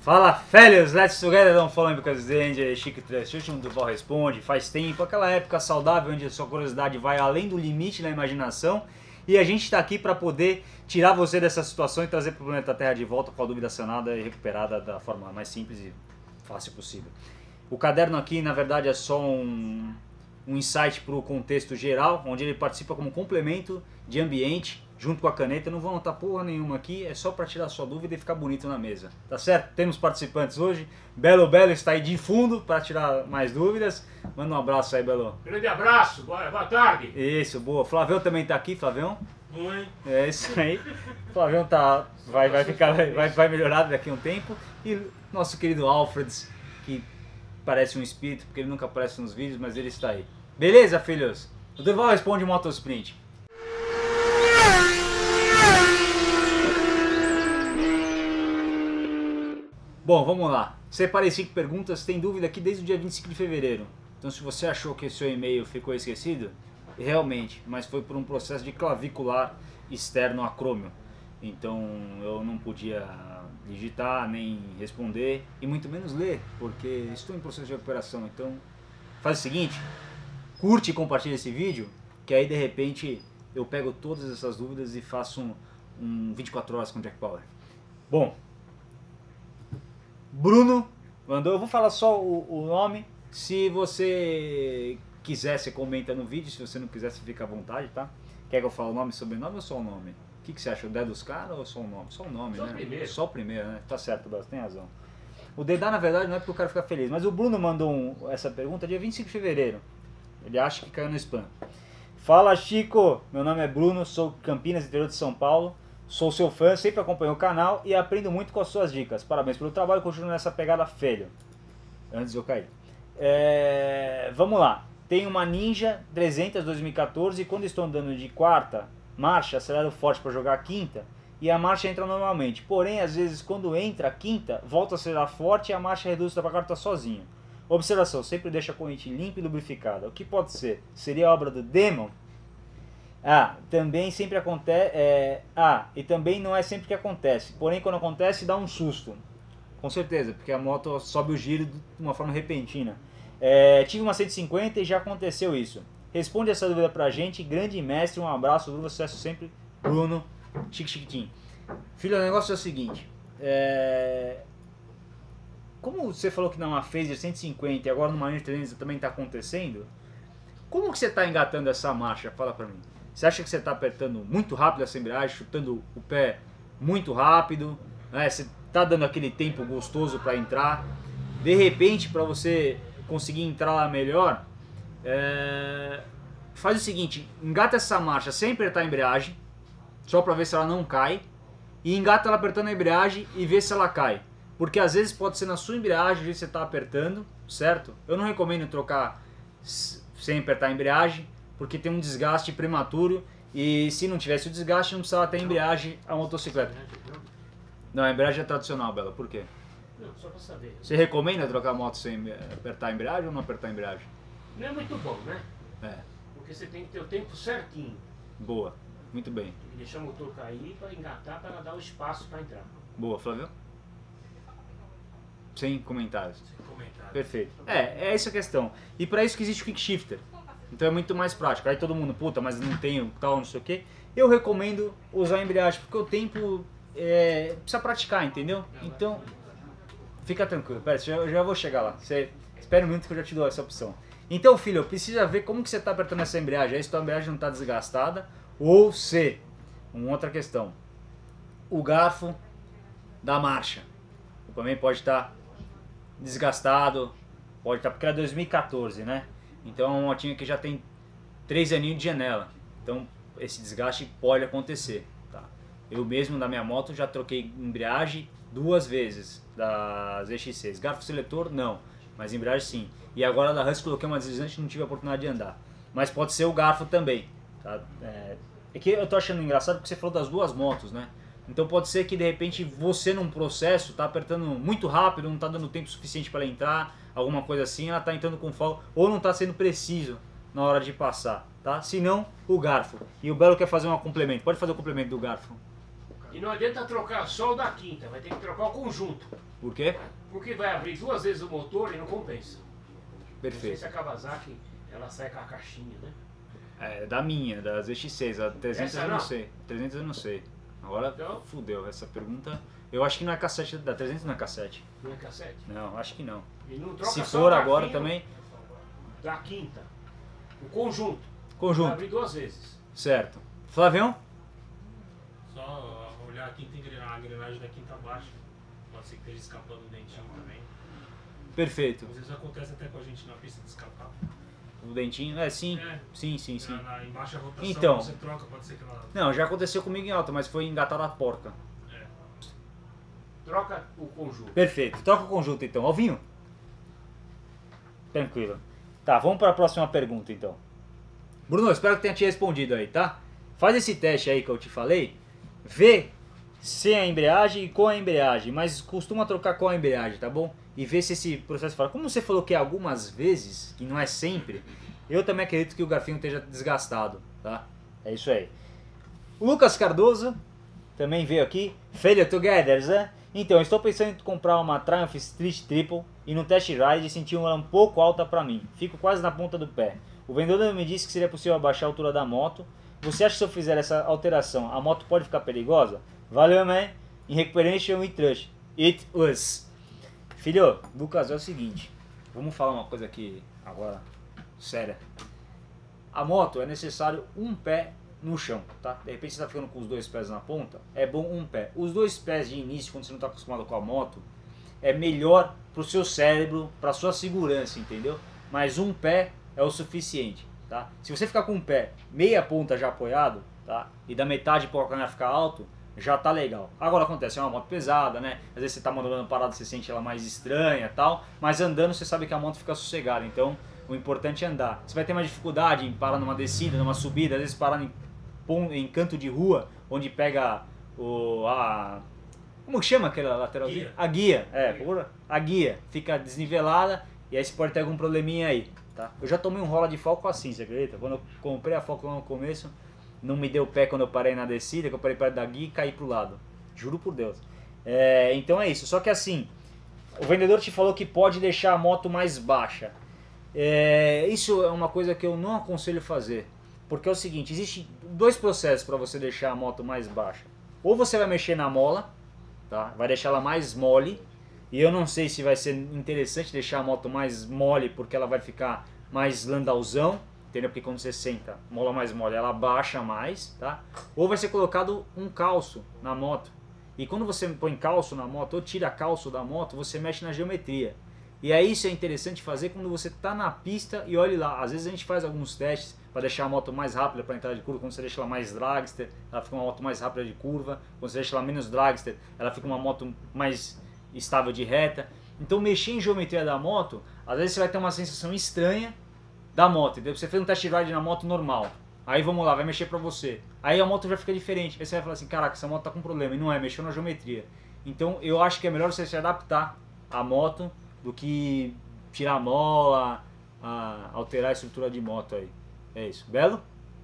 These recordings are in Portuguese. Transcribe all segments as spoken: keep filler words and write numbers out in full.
Fala, fellas, let's together, don't fall because danger, Chico Trust, um Duval responde, faz tempo, aquela época saudável onde a sua curiosidade vai além do limite da imaginação e a gente está aqui para poder tirar você dessa situação e trazer para o planeta Terra de volta com a dúvida sanada e recuperada da forma mais simples e fácil possível. O caderno aqui, na verdade, é só um, um insight para o contexto geral, onde ele participa como complemento de ambiente, junto com a caneta. Não vou anotar porra nenhuma aqui, é só para tirar sua dúvida e ficar bonito na mesa, tá certo? Temos participantes hoje, Belo Belo está aí de fundo para tirar mais dúvidas. Manda um abraço aí, Belo. Grande abraço, boa, boa tarde. Isso, boa. Flavião também tá aqui, Flavião. Oi. É isso aí. Flavião tá, vai, vai, ficar, vai, vai melhorar daqui a um tempo. E nosso querido Alfred, que parece um espírito, porque ele nunca aparece nos vídeos, mas ele está aí. Beleza, filhos? O Duval responde Motosprint. Bom, vamos lá. Separei cinco perguntas, tem dúvida aqui desde o dia vinte e cinco de fevereiro. Então se você achou que seu e-mail ficou esquecido, realmente, mas foi por um processo de clavicular externo acrômio. Então eu não podia digitar, nem responder, e muito menos ler, porque estou em processo de recuperação. Então faz o seguinte, curte e compartilha esse vídeo, que aí de repente eu pego todas essas dúvidas e faço um, um vinte e quatro horas com o Jack Power. Bom, Bruno mandou, eu vou falar só o, o nome, se você quiser você comenta no vídeo, se você não quiser você fica à vontade, tá? Quer que eu fale o nome e sobrenome ou só o nome? O que, que você acha, o Dedá dos caras ou só o nome? Só o nome, só né? O primeiro. Só o primeiro, né? Tá certo, Dedá, tem razão. O Dedá na verdade não é porque o cara fica feliz, mas o Bruno mandou um, essa pergunta dia vinte e cinco de fevereiro, ele acha que caiu no spam. Fala Chico, meu nome é Bruno, sou Campinas, interior de São Paulo. Sou seu fã, sempre acompanho o canal e aprendo muito com as suas dicas. Parabéns pelo trabalho, continuo nessa pegada velho. Antes de eu cair. É... Vamos lá. Tenho uma Ninja trezentos dois mil e quatorze e quando estou andando de quarta marcha, acelero forte para jogar a quinta e a marcha entra normalmente. Porém, às vezes quando entra a quinta, volto a acelerar forte e a marcha reduz para quarta sozinho. Observação, sempre deixa a corrente limpa e lubrificada. O que pode ser? Seria a obra do Demon? Ah, também sempre acontece. É, ah, e também não é sempre que acontece. Porém, quando acontece, dá um susto. Com certeza, porque a moto sobe o giro de uma forma repentina. É, tive uma cento e cinquenta e já aconteceu isso. Responde essa dúvida pra gente. Grande mestre, um abraço, Bruno, sucesso sempre. Bruno, chique chiquitinho. Filho, o negócio é o seguinte. É... Como você falou que numa Phaser cento e cinquenta e agora numa Ninja trezentos também está acontecendo, como que você está engatando essa marcha? Fala pra mim. Você acha que você está apertando muito rápido essa embreagem, chutando o pé muito rápido, né? Você está dando aquele tempo gostoso para entrar, de repente para você conseguir entrar lá melhor, é... faz o seguinte, engata essa marcha sem apertar a embreagem, só para ver se ela não cai, e engata ela apertando a embreagem e vê se ela cai, porque às vezes pode ser na sua embreagem que você está apertando, certo? Eu não recomendo trocar sem apertar a embreagem, porque tem um desgaste prematuro e se não tivesse o desgaste não precisava ter embreagem a motocicleta. Não, a embreagem é tradicional, Bela, por quê? Não, só pra saber. Você recomenda trocar a moto sem apertar a embreagem ou não apertar a embreagem? Não é muito bom, né? É. Porque você tem que ter o tempo certinho. Boa, muito bem. Tem que deixar o motor cair para engatar, para dar o espaço para entrar. Boa, Flávio? Sem comentários. Sem comentário. Perfeito. É, é essa a questão. E para isso que existe o Quick Shifter. Então é muito mais prático. Aí todo mundo, puta, mas não tenho tal, não sei o que. Eu recomendo usar a embreagem, porque o tempo é, precisa praticar, entendeu? Então, fica tranquilo. Pera, eu já vou chegar lá. Você, espera um minuto que eu já te dou essa opção. Então, filho, precisa ver como que você está apertando essa embreagem. Aí se a embreagem não está desgastada. Ou se, uma outra questão, o garfo da marcha também pode estar desgastado. Pode estar, porque era dois mil e quatorze, né? Então é uma motinha que já tem três aninhos de janela. Então esse desgaste pode acontecer. Tá? Eu mesmo na minha moto já troquei embreagem duas vezes das Z X seis. Garfo seletor não, mas embreagem sim. E agora da Husky coloquei uma deslizante e não tive a oportunidade de andar. Mas pode ser o garfo também. Tá? É, é que eu tô achando engraçado porque você falou das duas motos, né? Então pode ser que de repente você num processo tá apertando muito rápido, não tá dando tempo suficiente para ela entrar, alguma coisa assim, ela tá entrando com folga ou não tá sendo preciso na hora de passar, tá? Se não, o garfo. E o Belo quer fazer um complemento. Pode fazer o complemento do garfo. E não adianta trocar só o da quinta, vai ter que trocar o conjunto. Por quê? Porque vai abrir duas vezes o motor e não compensa. Perfeito. Não sei se a Kawasaki, ela sai com a caixinha, né? É, da minha, da Z X seis, a trezentos Essa eu não não? sei. trezentos eu não sei. Agora Então? fudeu essa pergunta. Eu acho que não é cassete, da trezentos não é cassete. Não é cassete? Não, acho que não. E não troca Se só for o agora garfinho também, Da quinta. O conjunto. Vai conjunto. abrir duas vezes. Certo. Flavião? Só olhar a quinta engrenagem, a engrenagem da quinta baixa. Pode ser que esteja escapando o dentinho também. Perfeito. Às vezes acontece até com a gente na pista de escapar. O dentinho, é sim. É. Sim, sim, sim. Na, na, em baixa rotação, Então. você troca, pode ser que ela... Não, já aconteceu comigo em alta, mas foi engatada a porca. É. Troca o conjunto. Perfeito. Troca o conjunto então. Alvinho? Tranquilo. Tá, vamos para a próxima pergunta então. Bruno, espero que tenha te respondido aí, tá? Faz esse teste aí que eu te falei. Vê sem a embreagem e com a embreagem, mas costuma trocar com a embreagem, tá bom? E vê se esse processo fala. Como você falou que é algumas vezes, e não é sempre, eu também acredito que o garfinho esteja desgastado, tá? É isso aí. O Lucas Cardoso também veio aqui. Failure together, né? Então, estou pensando em comprar uma Triumph Street Triple e no test ride senti ela um pouco alta para mim. Fico quase na ponta do pé. O vendedor me disse que seria possível abaixar a altura da moto. Você acha que se eu fizer essa alteração, a moto pode ficar perigosa? Valeu, man. In recuperation we trust. It was. Filho, Lucas, é o seguinte. Vamos falar uma coisa aqui agora, séria. A moto é necessário um pé no chão, tá? De repente você tá ficando com os dois pés na ponta, é bom um pé. Os dois pés de início, quando você não tá acostumado com a moto, é melhor pro seu cérebro, pra sua segurança, entendeu? Mas um pé é o suficiente, tá? Se você ficar com um pé meia ponta já apoiado, tá? E da metade para o calcanhar ficar alto, já tá legal. Agora acontece, é uma moto pesada, né? Às vezes você tá mandando parada, você sente ela mais estranha e tal, mas andando você sabe que a moto fica sossegada, então o importante é andar. Você vai ter mais dificuldade em parar numa descida, numa subida, às vezes parar em, em canto de rua, onde pega o... a... Como que chama aquela lateralzinha? Guia. A guia, é, porra, a guia fica desnivelada e aí você pode ter algum probleminha aí, tá? Eu já tomei um rola de Falco assim, você acredita? Quando eu comprei a Falco lá no começo, não me deu pé quando eu parei na descida, que eu parei perto da guia e caí pro lado. Juro por Deus. É, então é isso, só que assim, o vendedor te falou que pode deixar a moto mais baixa. É, isso é uma coisa que eu não aconselho fazer, porque é o seguinte, existe dois processos para você deixar a moto mais baixa. Ou você vai mexer na mola, tá? Vai deixar ela mais mole, e eu não sei se vai ser interessante deixar a moto mais mole, porque ela vai ficar mais landauzão, entendeu? Porque quando você senta, mola mais mole, ela baixa mais, tá? Ou vai ser colocado um calço na moto, e quando você põe calço na moto, ou tira calço da moto, você mexe na geometria. E aí isso é interessante fazer quando você está na pista e olhe lá. Às vezes a gente faz alguns testes para deixar a moto mais rápida para entrada de curva. Quando você deixa ela mais dragster, ela fica uma moto mais rápida de curva. Quando você deixa ela menos dragster, ela fica uma moto mais estável de reta. Então mexer em geometria da moto, às vezes você vai ter uma sensação estranha da moto, entendeu? Você fez um test ride na moto normal, aí vamos lá, vai mexer para você. Aí a moto já fica diferente. Aí você vai falar assim, caraca, essa moto tá com problema. E não é, mexeu na geometria. Então eu acho que é melhor você se adaptar à moto do que tirar a mola, a alterar a estrutura de moto aí. É isso. Belo?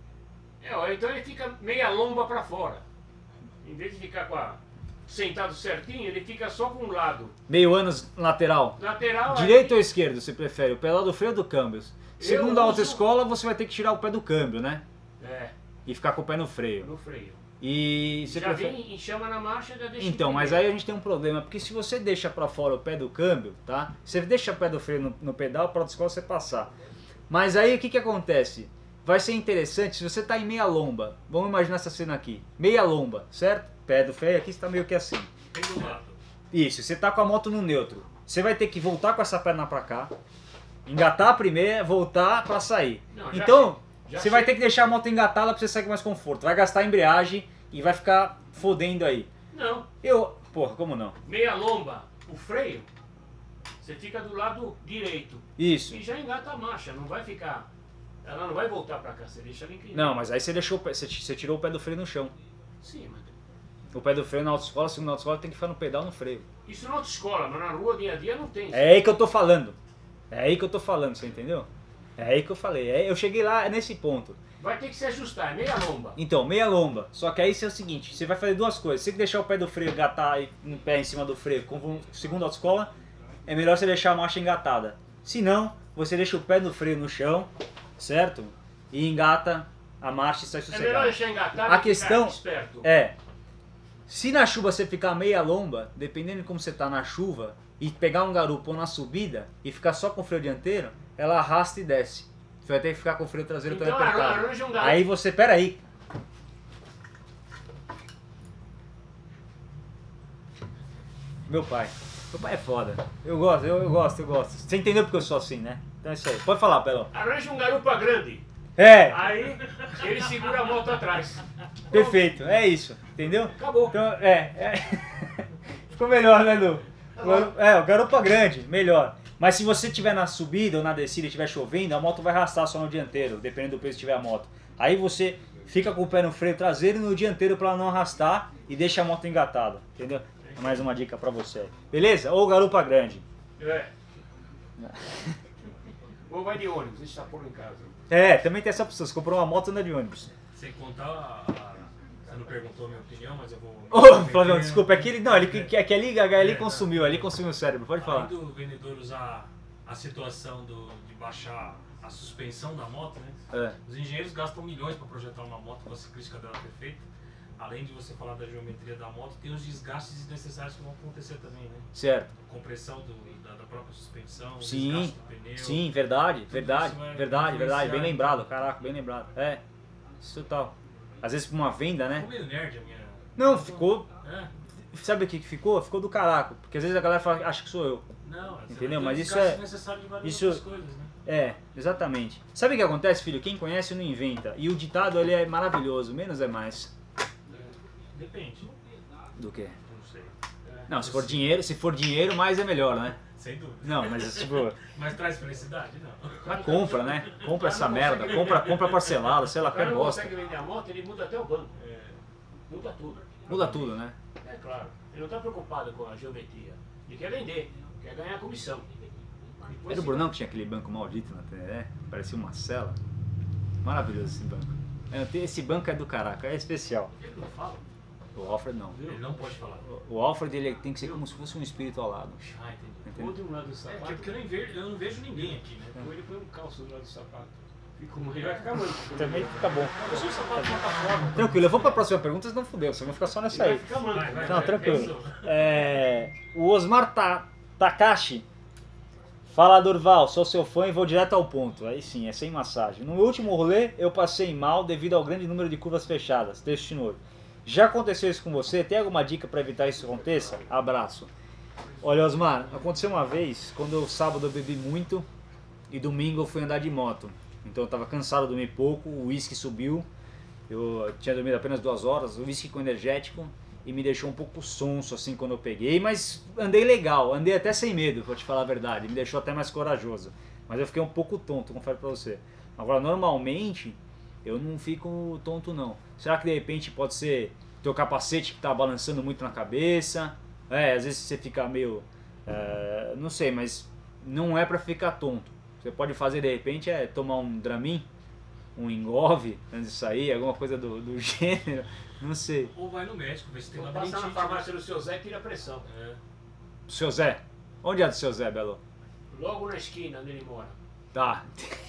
É, ó, então ele fica meia lomba pra fora. Em vez de ficar com a... sentado certinho, ele fica só com um lado. Meio anos lateral. Lateral... Direito aí, ou esquerdo, você prefere? O pedal do freio ou do câmbio? Segundo a uso- autoescola, você vai ter que tirar o pé do câmbio, né? É, E ficar com o pé no freio. no freio. E você Já prefere... vem em chama na marcha, já deixa Então, em mas primeiro. aí a gente tem um problema, porque se você deixa pra fora o pé do câmbio, tá? Você deixa o pé do freio no, no pedal para a autoescola você passar. Mas aí o que que acontece? Vai ser interessante se você tá em meia lomba. Vamos imaginar essa cena aqui. Meia lomba, certo? Pé do freio aqui está meio que assim. Bem do lado. Isso, você tá com a moto no neutro. Você vai ter que voltar com essa perna pra cá, engatar a primeira, voltar pra sair. Não, já Então, já você vai sei. ter que deixar a moto engatada pra você sair com mais conforto. Vai gastar a embreagem e vai ficar fodendo aí. Não, Eu... Porra, como não? meia lomba, o freio, você fica do lado direito. Isso. E já engata a marcha, não vai ficar... Ela não vai voltar pra cá, você deixa ela inclinada. Não, mas aí você deixou o pé- você, você tirou o pé do freio no chão. Sim, mas... O pé do freio na autoescola, segundo a autoescola, tem que ficar no pedal no freio. Isso na autoescola, mas na rua, dia a dia, não tem. É aí que eu tô falando. É aí que eu tô falando, você entendeu? É aí que eu falei, é, eu cheguei lá nesse ponto. Vai ter que se ajustar, é meia lomba. Então, meia lomba. Só que aí é o seguinte, você vai fazer duas coisas. Se você deixar o pé do freio engatar aí, um pé em cima do freio, como segundo a autoescola, é melhor você deixar a marcha engatada. Se não, você deixa o pé do freio no chão, certo? E engata a marcha e sai É sossegado. melhor deixar engatado A e questão ficar esperto. é, se na chuva você ficar meia lomba, dependendo de como você tá na chuva, e pegar um garupa ou na subida e ficar só com o freio dianteiro, ela arrasta e desce. Você vai ter que ficar com o freio traseiro Então, também apertado. arranja um garupa. Aí você, peraí. Meu pai. Meu pai é foda. Eu gosto, eu, eu gosto, eu gosto. Você entendeu porque eu sou assim, né? Então é isso aí. Pode falar, Pelão. Arranja um garupa grande. É, Aí ele segura a moto atrás. perfeito. É isso. Entendeu? Acabou. Então, é. é. Ficou melhor, né, Lu? Garu- É, o garupa grande, melhor. Mas se você estiver na subida ou na descida e estiver chovendo, a moto vai arrastar só no dianteiro, dependendo do peso que tiver a moto. Aí você fica com o pé no freio traseiro e no dianteiro para não arrastar e deixa a moto engatada, entendeu? Mais uma dica para você. Beleza? Ou garupa grande. É. Ou vai de ônibus, deixa essa porra em casa. É, também tem essa opção. Você comprou uma moto e anda de ônibus. Sem contar, a, a, você não perguntou a minha opinião, mas eu vou... Ô, Flavião, desculpa, é que ele, não, ele, que, que ali, ali consumiu, ali consumiu o cérebro, pode falar. Além do vendedor usar a situação do, de baixar a suspensão da moto, né? É. Os engenheiros gastam milhões para projetar uma moto com a ciclística dela perfeita. Além de você falar da geometria da moto, tem os desgastes desnecessários que vão acontecer também, né? Certo. Compressão do, da, da própria suspensão, Sim, desgaste do pneu. sim, verdade, Tudo verdade, isso vai verdade, verdade, bem influenciar. lembrado, caraca, bem lembrado. É, isso total. Às vezes pra uma venda, né? Ficou meio nerd a minha... Não, ficou. É, Sabe o que que ficou? Ficou do caraco. Porque às vezes a galera fala, acha que sou eu. não, Entendeu? tem Mas um isso desgaste é- necessário de várias isso- outras coisas, né? É, exatamente. Sabe o que acontece, filho? Quem conhece não inventa. E o ditado ele é maravilhoso, menos é mais. Depende, Do que? não sei. Não, se for dinheiro, se for dinheiro, mais é melhor, né? Sem dúvida. Não, mas tipo, Mas traz felicidade? Não. mas compra, né? Compra essa merda, compra, compra parcelado, sei lá, O cara que não bosta. consegue vender a moto, ele muda até o banco. É, Muda tudo. Muda tudo, né? É claro. Ele não está preocupado com a geometria. Ele quer vender, quer ganhar comissão. Depois, Era o Brunão que tinha aquele banco maldito na Teneré, parecia uma cela. Maravilhoso esse banco. É, tem- Esse banco é do caraca, é especial. Ele não fala. O Alfred não. ele não pode falar. O Alfred ele tem que ser como se fosse um espírito ao lado. Ah, entendi. Entendeu? Ou de um lado do É, sapato, porque, porque eu, não vejo, eu não vejo ninguém aqui, né? ou ele põe um calço do lado do sapato. Fica um... Ele vai ficar manco. Também fica bom. Eu sou um sapato de plataforma. Tranquilo, eu vou pra próxima pergunta, senão fudeu, vocês vão ficar só nessa Ele aí. vai ficar manco. Vai, vai, Não, vai. tranquilo. Pensou. É, o Osmar Ta- Takashi. Fala, Durval, sou seu fã e vou direto ao ponto. Aí sim, é sem massagem. No meu último rolê, eu passei mal devido ao grande número de curvas fechadas. Destino. Já aconteceu isso com você? Tem alguma dica para evitar isso aconteça? Abraço. Olha, Osmar, aconteceu uma vez, quando eu sábado eu bebi muito e domingo eu fui andar de moto. Então eu tava cansado, dormi pouco, o uísque subiu. Eu tinha dormido apenas duas horas, o uísque com energético, e me deixou um pouco sonso assim quando eu peguei, mas andei legal, andei até sem medo, pra te falar a verdade, me deixou até mais corajoso. Mas eu fiquei um pouco tonto, confere pra você. Agora, normalmente, eu não fico tonto não. Será que de repente pode ser teu capacete que tá balançando muito na cabeça? É, às vezes você fica meio... é, não sei, mas não é pra ficar tonto. Você pode fazer de repente é tomar um Dramin, um Engove antes de sair, alguma coisa do, do gênero, não sei. Ou vai no médico, ver se tem Vou labirintite. passar na farmácia do seu Zé e tira a pressão. É. Seu Zé, onde é do seu Zé, Belo? Logo na esquina onde ele mora. Tá.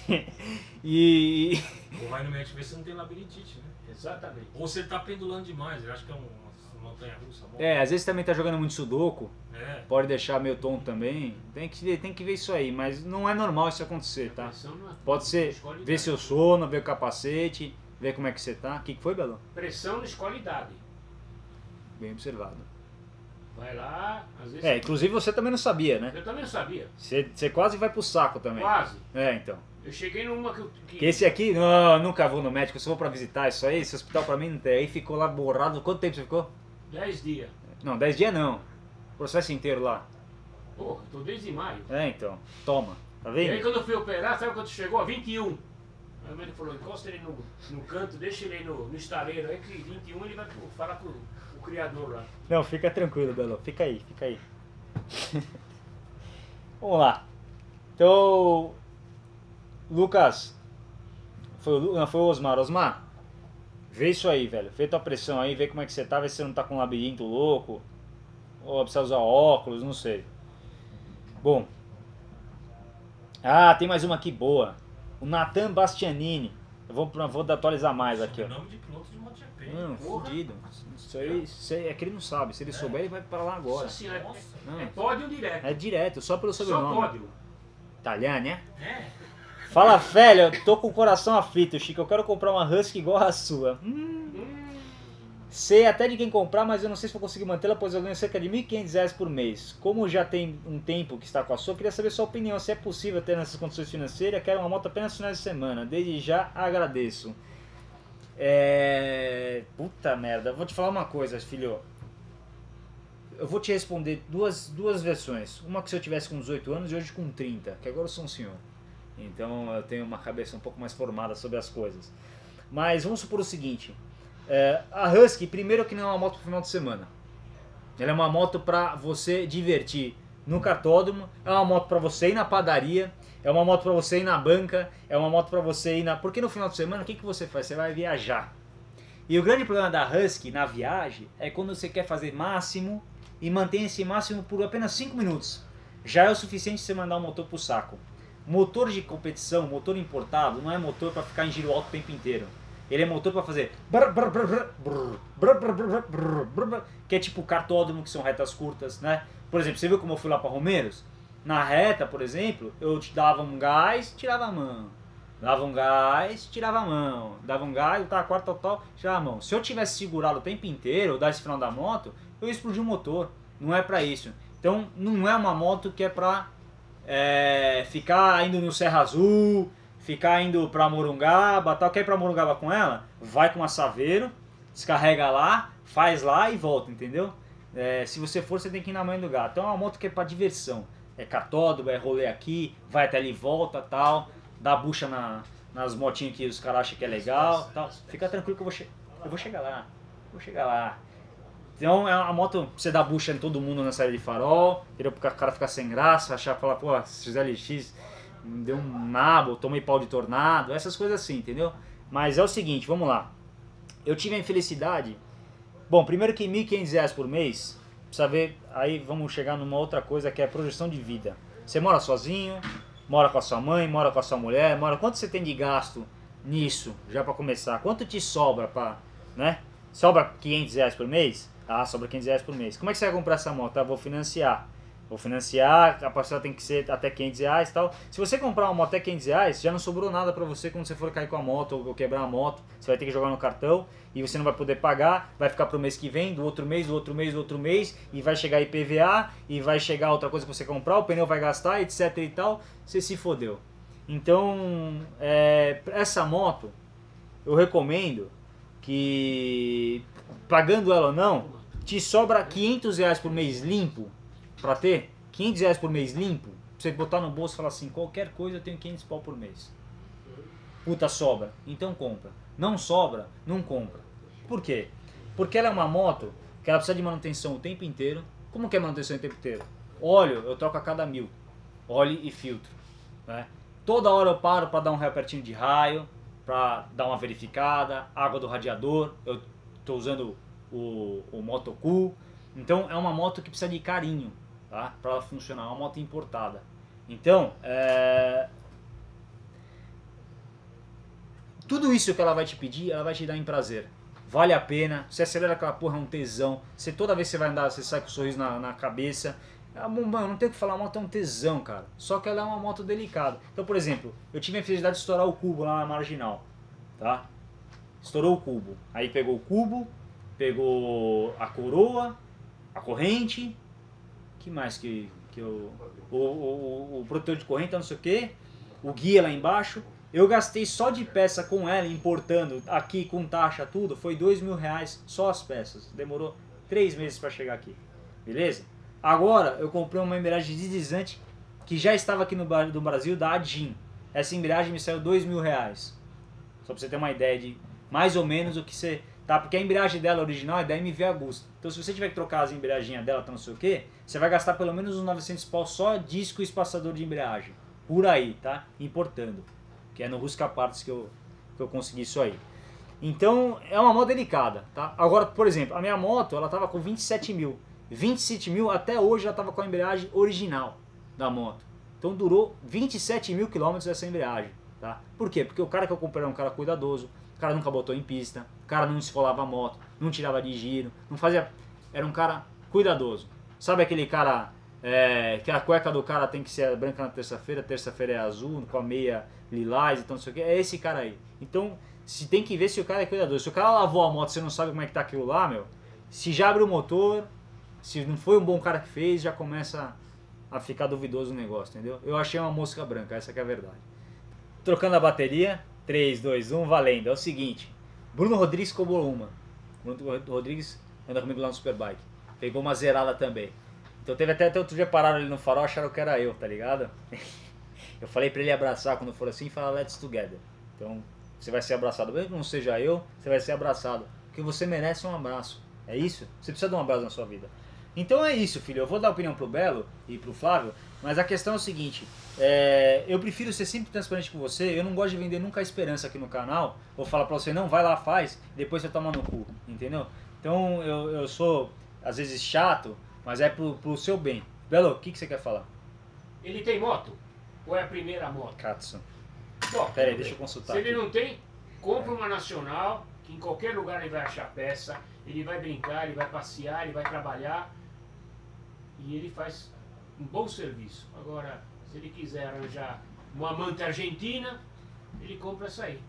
E... Ou vai no médico ver se não tem labirintite, né? Exatamente. Ou se ele tá pendulando demais, ele acha que é um- uma montanha russa. bom. É, às vezes também tá jogando muito sudoku, É. pode deixar meio tonto também. Tem que, ver- tem que ver isso aí, mas não é normal isso acontecer, A tá? pressão não é- Pode ser escolhe ver idade. seu sono, ver o capacete, ver como é que você tá. O que que foi, Belo? Pressão não escolhe idade. Bem observado. Vai lá, às vezes... É, inclusive você também não sabia, né? Eu também não sabia. Você, você quase vai pro saco também. Quase. É, então. Eu cheguei numa que... eu- que... Que esse aqui, não, eu nunca vou no médico, eu só vou pra visitar isso aí, esse hospital pra mim não tem. Aí ficou lá borrado, quanto tempo você ficou? Dez dias. Não, dez dias não. Processo inteiro lá. Porra, tô desde maio. É, então, toma, tá E aí vendo? quando eu fui operar, sabe quando chegou? A vinte e um. Aí o médico falou, encosta ele no, no canto, deixa ele aí no, no estaleiro. Aí que vinte e um ele vai falar com o, o criador lá. Não, fica tranquilo, Belo, fica aí, fica aí. Vamos lá. Então, Lucas, foi o, Lu- não, foi o Osmar. Osmar, vê isso aí, velho. Vê tua pressão aí, vê como é que você tá, vê se você não tá com um labirinto louco. Ou precisa usar óculos, não sei. Bom. Ah, tem mais uma aqui boa. O Nathan Bastianini. Eu vou, vou atualizar mais aqui, ó. Nome de piloto de MotoGP. Não, fudido. Isso aí, isso aí é que ele não sabe. Se ele souber, ele vai pra lá agora. Nossa senhora, Nossa. é, é Não, pódio direto. é direto, só pelo Só sobrenome. pódio. Italiano, né? É. Fala, velho, eu tô com o coração aflito, Chico. Eu quero comprar uma Husky igual a sua. Hum, Hum, sei até de quem comprar, mas eu não sei se vou conseguir mantê-la, pois eu ganho cerca de mil e quinhentos reais por mês. Como já tem um tempo que está com a sua, eu queria saber sua opinião. Se é possível ter nessas condições financeiras, quero uma moto apenas nos finais de semana. Desde já agradeço. É... Puta merda, eu vou te falar uma coisa, filho. Eu vou te responder duas, duas versões. Uma que se eu tivesse com dezoito anos e hoje com trinta, que agora eu sou um senhor. Então eu tenho uma cabeça um pouco mais formada sobre as coisas. Mas vamos supor o seguinte. É, a Husky, primeiro que não é uma moto pro final de semana. Ela é uma moto para você divertir no cartódromo, é uma moto para você ir na padaria, é uma moto para você ir na banca, é uma moto para você ir na... Porque no final de semana o que, que você faz? Você vai viajar. E o grande problema da Husky na viagem é quando você quer fazer máximo e mantém esse máximo por apenas cinco minutos. Já é o suficiente você mandar o motor pro saco. Motor de competição, motor importado, não é motor para ficar em giro alto o tempo inteiro. Ele é motor para fazer brr, brr, brr, brr, brr, brr, brr, brr, brr, brr, brr, que é tipo cartódromo, que são retas curtas, né? Por exemplo, você viu como eu fui lá para Romeiros? Na reta, por exemplo, eu te dava um gás, tirava a mão. Dava um gás, tirava a mão. Dava um gás, eu tava quarto total, tirava a mão. Se eu tivesse segurado o tempo inteiro, ou dar esse final da moto, eu ia explodir o motor. Não é para isso. Então, não é uma moto que é para é, ficar indo no Serra Azul, ficar indo pra Morungaba, tal. Quer ir pra Morungaba com ela? Vai com uma Saveiro, descarrega lá, faz lá e volta, entendeu? É, se você for, você tem que ir na mãe do gato. Então é uma moto que é pra diversão. É cartódromo, é rolê aqui, vai até ali e volta, tal. Dá bucha na, nas motinhas que os caras acham que é legal, tal. Fica tranquilo que eu vou, che eu vou chegar lá. Vou chegar lá. Então é uma moto pra você dar bucha em todo mundo na série de farol, entendeu? Porque o cara ficar sem graça, achar, falar, pô, X L X me deu um nabo, tomei pau de tornado, essas coisas assim, entendeu? Mas é o seguinte, vamos lá. Eu tive a infelicidade... Bom, primeiro que mil e quinhentos reais por mês, precisa ver, aí vamos chegar numa outra coisa que é a projeção de vida. Você mora sozinho, mora com a sua mãe, mora com a sua mulher, mora... Quanto você tem de gasto nisso, já pra começar? Quanto te sobra pra, né? Sobra quinhentos reais por mês? Ah, sobra quinhentos reais por mês. Como é que você vai comprar essa moto? Ah, vou financiar. Vou financiar, a parcela tem que ser até quinhentos reais e tal. Se você comprar uma moto até quinhentos reais, já não sobrou nada pra você quando você for cair com a moto ou quebrar a moto. Você vai ter que jogar no cartão e você não vai poder pagar. Vai ficar pro mês que vem, do outro mês, do outro mês, do outro mês. E vai chegar I P V A e vai chegar outra coisa que você comprar. O pneu vai gastar, etc e tal. Você se fodeu. Então, é, essa moto, eu recomendo que, pagando ela ou não, te sobra quinhentos reais por mês limpo. Pra ter quinhentos reais por mês limpo, pra você botar no bolso e falar assim, qualquer coisa eu tenho quinhentos pau por mês. Puta, sobra. Então compra. Não sobra, não compra. Por quê? Porque ela é uma moto que ela precisa de manutenção o tempo inteiro. Como que é manutenção o tempo inteiro? Óleo eu troco a cada mil. Óleo e filtro. Né? Toda hora eu paro para dar um reapertinho de raio, para dar uma verificada. Água do radiador, eu estou usando o, o Motocool. Então é uma moto que precisa de carinho. Tá? Para ela funcionar, é uma moto importada. Então, é... tudo isso que ela vai te pedir, ela vai te dar em prazer. Vale a pena, você acelera aquela porra, é um tesão. Você, toda vez que você vai andar, você sai com um sorriso na, na cabeça. É, mano, não tem o que falar, a moto é um tesão, cara. Só que ela é uma moto delicada. Então, por exemplo, eu tive a felicidade de estourar o cubo lá na marginal. Tá? Estourou o cubo. Aí pegou o cubo, pegou a coroa, a corrente... que mais que, que eu... O, o, o protetor de corrente, não sei o que, o guia lá embaixo. Eu gastei só de peça com ela, importando aqui com taxa tudo, foi dois mil reais só as peças. Demorou três meses para chegar aqui, beleza? Agora eu comprei uma embreagem deslizante que já estava aqui no, no Brasil, da Adin. Essa embreagem me saiu dois mil reais. Só para você ter uma ideia de mais ou menos o que você... Tá, porque a embreagem dela original é da M V Agusta. Então se você tiver que trocar as embreaginhas dela, tá, não sei o que, você vai gastar pelo menos uns novecentos pau só disco e espaçador de embreagem. Por aí, tá? Importando. que é no Rusca Parts que eu, que eu consegui isso aí. Então é uma moto delicada, tá? Agora, por exemplo, a minha moto, ela tava com vinte e sete mil. vinte e sete mil até hoje ela tava com a embreagem original da moto. Então durou vinte e sete mil quilômetros essa embreagem, tá? Por quê? Porque o cara que eu comprei era um cara cuidadoso, o cara nunca botou em pista, o cara não esfolava a moto, não tirava de giro, não fazia... Era um cara cuidadoso. Sabe aquele cara é, que a cueca do cara tem que ser branca na terça-feira, terça-feira é azul, com a meia lilás, então não sei o que, é esse cara aí. Então, se tem que ver se o cara é cuidadoso. Se o cara lavou a moto e você não sabe como é que tá aquilo lá, meu, se já abre o motor, se não foi um bom cara que fez, já começa a ficar duvidoso o negócio, entendeu? Eu achei uma mosca branca, essa que é a verdade. Trocando a bateria, três, dois, um, valendo. É o seguinte, Bruno Rodrigues cobrou uma. Bruno Rodrigues anda comigo lá no Superbike. Pegou uma zerada também. Então teve até, até outro dia pararam ali no farol, acharam que era eu, tá ligado? Eu falei pra ele abraçar quando for assim e falar let's together. Então você vai ser abraçado. Mesmo que não seja eu, você vai ser abraçado. Porque você merece um abraço. É isso? Você precisa de um abraço na sua vida. Então é isso, filho. Eu vou dar opinião pro Belo e pro Flávio, mas a questão é o seguinte. É, eu prefiro ser sempre transparente com você. Eu não gosto de vender nunca a esperança aqui no canal. Ou falar pra você, não, vai lá, faz, depois você toma no cu. Entendeu? Então eu, eu sou, às vezes, chato, mas é pro, pro seu bem. Belo, o que, que você quer falar? Ele tem moto? Ou é a primeira moto? Katsu. Bom, Pera aí, deixa eu consultar. Se aqui. ele não tem, compra uma nacional, que em qualquer lugar ele vai achar peça, ele vai brincar, ele vai passear, ele vai trabalhar e ele faz um bom serviço. Agora, se ele quiser arranjar uma amante argentina, ele compra essa aí.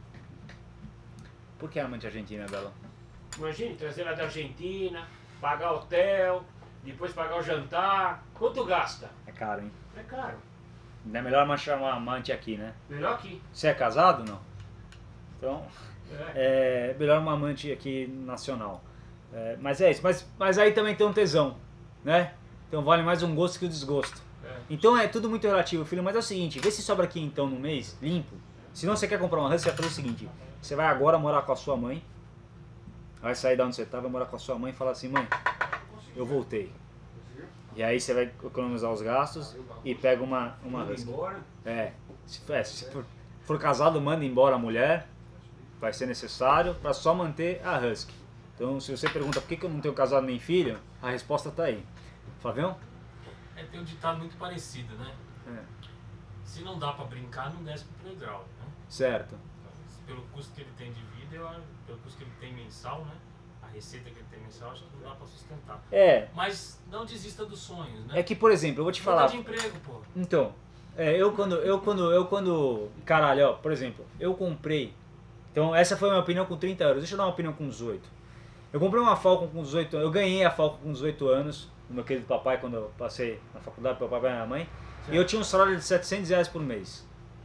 Por que amante argentina, Belo? Imagine trazer ela da Argentina, pagar hotel, depois pagar o jantar. Quanto gasta? É caro, hein? É caro. Não é melhor manchar uma amante aqui, né? Melhor aqui. Você é casado, não? Então, É. é melhor uma amante aqui nacional. É, mas é isso. Mas, mas aí também tem um tesão, né? Então vale mais um gosto que o desgosto. É. Então é tudo muito relativo, filho. Mas é o seguinte, vê se sobra aqui então no mês, limpo. Se não você quer comprar uma Husky, você vai fazer o seguinte. Você vai agora morar com a sua mãe. Vai sair da onde você tá, vai morar com a sua mãe e falar assim, mãe, eu voltei. E aí você vai economizar os gastos e pega uma, uma Manda Husky. embora. É, se, é, se for, for casado, manda embora a mulher, vai ser necessário, para só manter a Husky. Então, se você pergunta por que, que eu não tenho casado nem filho, a resposta tá aí. Flavião? É, tem um ditado muito parecido, né? É. Se não dá pra brincar, não desce pro playground, né? Certo. Pelo custo que ele tem de vida, eu, acho- pelo custo que ele tem mensal, né? A receita que ele tem mensal, acho que não dá pra sustentar. É, Mas não desista dos sonhos, né? é que, por exemplo, eu vou te Muda falar. de emprego, pô. Então, é, eu quando, eu quando, eu quando, caralho, ó, por exemplo, eu comprei, então essa foi a minha opinião com trinta anos, deixa eu dar uma opinião com dezoito. Eu comprei uma Falcon com dezoito anos, eu ganhei a Falcon com dezoito anos, do meu querido papai, quando eu passei na faculdade pro papai e minha mãe, e eu tinha um salário de setecentos reais por mês.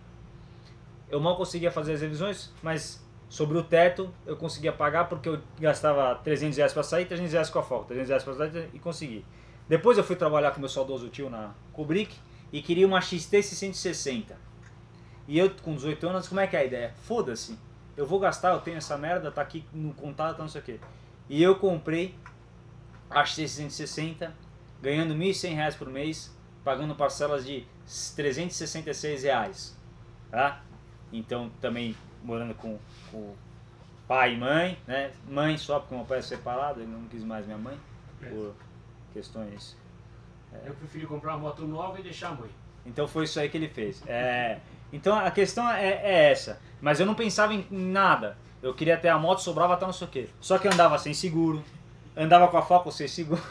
Eu mal conseguia fazer as revisões, mas sobre o teto eu conseguia pagar porque eu gastava trezentos reais para sair, trezentos reais com a Falcon, trezentos reais para sair e consegui. Depois eu fui trabalhar com meu saudoso tio na Kubrick e queria uma X T seiscentos e sessenta. E eu com dezoito anos, como é que é a ideia? Foda-se, eu vou gastar, eu tenho essa merda, tá aqui no contato, não sei o que. E eu comprei a X T seiscentos e sessenta, ganhando mil e cem reais por mês, pagando parcelas de trezentos e sessenta e seis reais. Tá? Então também morando com, com pai e mãe, né? Mãe só porque meu pai é separado, ele não quis mais minha mãe, por questões. Eu prefiro comprar uma moto nova e deixar a mãe. Então foi isso aí que ele fez. É, então a questão é, é essa. Mas eu não pensava em nada. Eu queria ter a moto, sobrava até não sei o quê. Só que eu andava sem seguro. Andava com a Falcon sem seguro.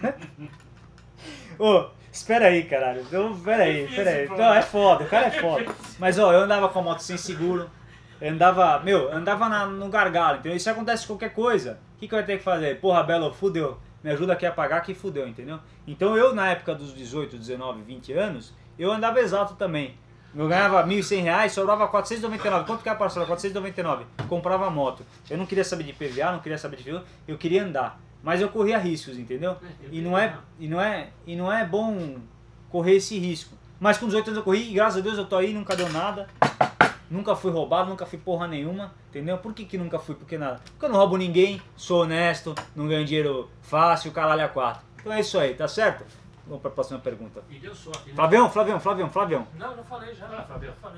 Ô, espera aí, caralho. Então, espera aí, espera aí. Então, é foda, o cara é foda. Mas ó, eu andava com a moto sem seguro. Eu andava, meu, eu andava na, no gargalo. Entendeu? E se acontece qualquer coisa, o que, que eu ia ter que fazer? Porra, Belo, fudeu. Me ajuda aqui a pagar que fudeu, entendeu? Então eu, na época dos dezoito, dezenove, vinte anos, eu andava exato também. Eu ganhava mil e cem reais, sobrava quatrocentos e noventa e nove. Quanto que é a parcela? quatrocentos e noventa e nove. Comprava moto. Eu não queria saber de P V A, não queria saber de fio, eu queria andar. Mas eu corria riscos, entendeu? E não é, e não é, e não é bom correr esse risco. Mas com dezoito anos eu corri e graças a Deus eu tô aí, nunca deu nada. Nunca fui roubado, nunca fui porra nenhuma, entendeu? Por que que nunca fui? Porque nada. Porque eu não roubo ninguém, sou honesto, não ganho dinheiro fácil, caralho a quatro. Então é isso aí, tá certo? Vamos para a próxima pergunta. E deu sorte, né? Flavião, Flavião, Flavião, Flavião. Não, já falei, já. Ah, Fabio. Já falei.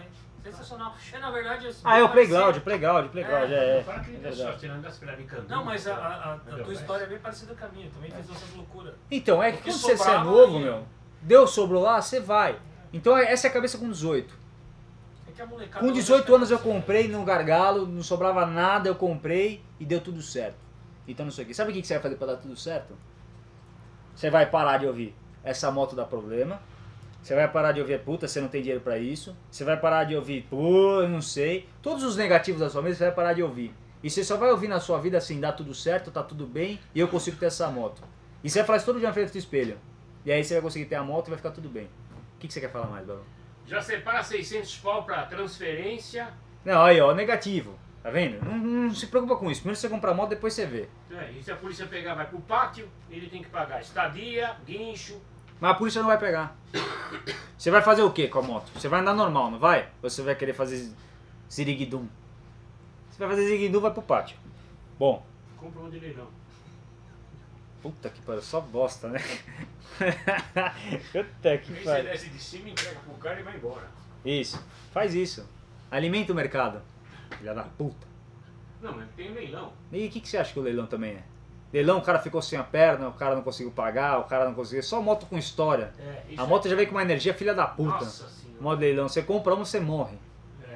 Sensacional. É, na verdade... Eu Ah, é o parecido. Playground, Playground, Playground, é, é, Fala que é ele deu verdade. sorte, ele andasse pela Nicandu. Não, mas a, a, a Entendeu? tua história é bem parecida com a minha. Também fiz essas loucuras. Então, é que Porque quando você, você é sobrava novo, aí. meu, deu, sobrou lá, você vai. Então essa é a cabeça com dezoito. É que a molecada Com hoje dezoito tá anos eu assim. comprei no gargalo, não sobrava nada, eu comprei e deu tudo certo. Então não sei o que. Sabe o que você vai fazer pra dar tudo certo? Você vai parar de ouvir essa moto dá problema. Você vai parar de ouvir puta, você não tem dinheiro pra isso. Você vai parar de ouvir pô, eu não sei. Todos os negativos da sua vida você vai parar de ouvir. E você só vai ouvir na sua vida assim, dá tudo certo, tá tudo bem e eu consigo ter essa moto. E você vai falar isso todo dia na frente do espelho. E aí você vai conseguir ter a moto e vai ficar tudo bem. O que, que você quer falar mais, Barão? Já separa seiscentos pau pra transferência. Não, aí ó, negativo. Tá vendo? Não, não se preocupa com isso. Primeiro você compra a moto, depois você vê. É, e se a polícia pegar, vai pro pátio, ele tem que pagar estadia, guincho. Mas a polícia não vai pegar. Você vai fazer o que com a moto? Você vai andar normal, não vai? Ou você vai querer fazer ziriguidum? Você vai fazer ziriguidum, vai pro pátio. Bom. Compra um de leilão. Puta que pariu, só bosta, né? Puta que Aí você pariu. desce de cima, entrega pro cara e vai embora. Isso, faz isso. Alimenta o mercado. Filha da puta. Não, mas tem leilão. E o que, que você acha que o leilão também é? Leilão, o cara ficou sem a perna, o cara não conseguiu pagar, o cara não conseguiu. Só moto com história. É, isso A é- moto já vem com uma energia filha da puta. Nossa senhora. Modo leilão, você compra uma, você morre. É.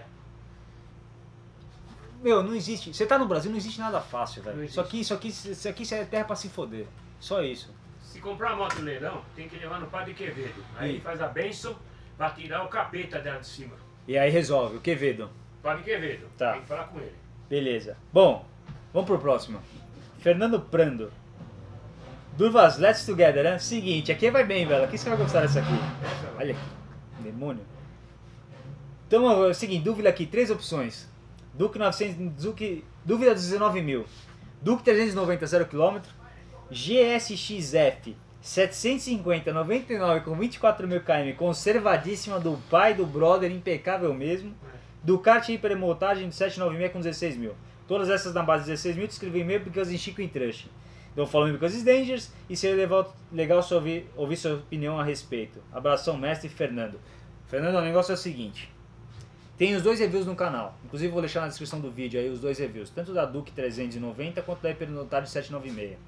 Meu, não existe. Você tá no Brasil, não existe nada fácil, Não velho. existe. Isso aqui, isso aqui, isso aqui é terra pra se foder. Só isso. Se comprar uma moto no leilão, tem que levar no Padre Quevedo. Aí Ih. ele faz a bênção pra tirar o capeta dela de cima. E aí resolve. O Quevedo. Padre Quevedo. Tá. Tem que falar com ele. Beleza. Bom, vamos pro próximo. Fernando Prando. Durvas, let's together, né? Seguinte, aqui vai bem, velho. Aqui você vai gostar dessa aqui. Essa, Olha aqui. Demônio. Então, é o seguinte, dúvida aqui, três opções. Duke novecentos, Duke, dúvida dos dezenove mil. Duke trezentos e noventa, zero quilômetro. G S X F setecentos e cinquenta, noventa e nove com vinte e quatro mil quilômetros, conservadíssima do pai, do brother, impecável mesmo. Ducati hipermotagem de setecentos e noventa e seis com dezesseis mil. Todas essas na base de dezesseis mil, te escrevi e-mail because in Chico em Trush. Então falando because it's dangerous e seria legal, legal se ouvir, ouvir sua opinião a respeito. Abração, mestre Fernando. Fernando, o negócio é o seguinte. Tem os dois reviews no canal. Inclusive vou deixar na descrição do vídeo aí os dois reviews. Tanto da Duke trezentos e noventa quanto da hipermotagem setecentos e noventa e seis.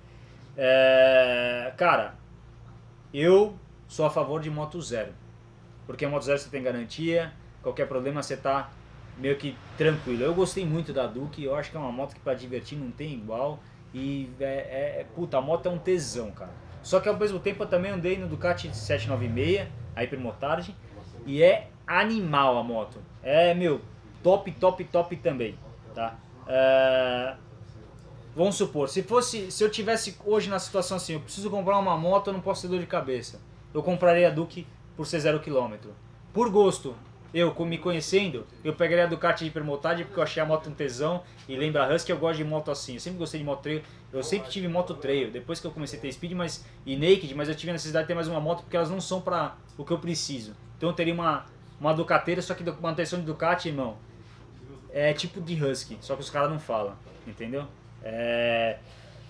É, cara, eu sou a favor de moto zero. Porque a moto zero você tem garantia. Qualquer problema você tá meio que tranquilo. Eu gostei muito da Duke. Eu acho que é uma moto que pra divertir não tem igual. E é, é, puta, a moto é um tesão, cara. Só que ao mesmo tempo eu também andei no Ducati setecentos e noventa e seis, a hipermotagem, e é animal a moto. É, meu, top, top, top também, tá? É, vamos supor, se fosse, se eu tivesse hoje na situação assim, eu preciso comprar uma moto, eu não posso ter dor de cabeça. Eu compraria a Duke por ser zero quilômetro. Por gosto, eu me conhecendo, eu pegaria a Ducati de hipermotagem porque eu achei a moto um tesão e lembra a Husky, eu gosto de moto assim, eu sempre gostei de moto trail, eu sempre tive moto trail, depois que eu comecei a ter speed mas, e naked, mas eu tive a necessidade de ter mais uma moto porque elas não são para o que eu preciso. Então eu teria uma, uma Ducateira, só que manutenção de Ducati, irmão, é tipo de Husky, só que os caras não falam, entendeu? É...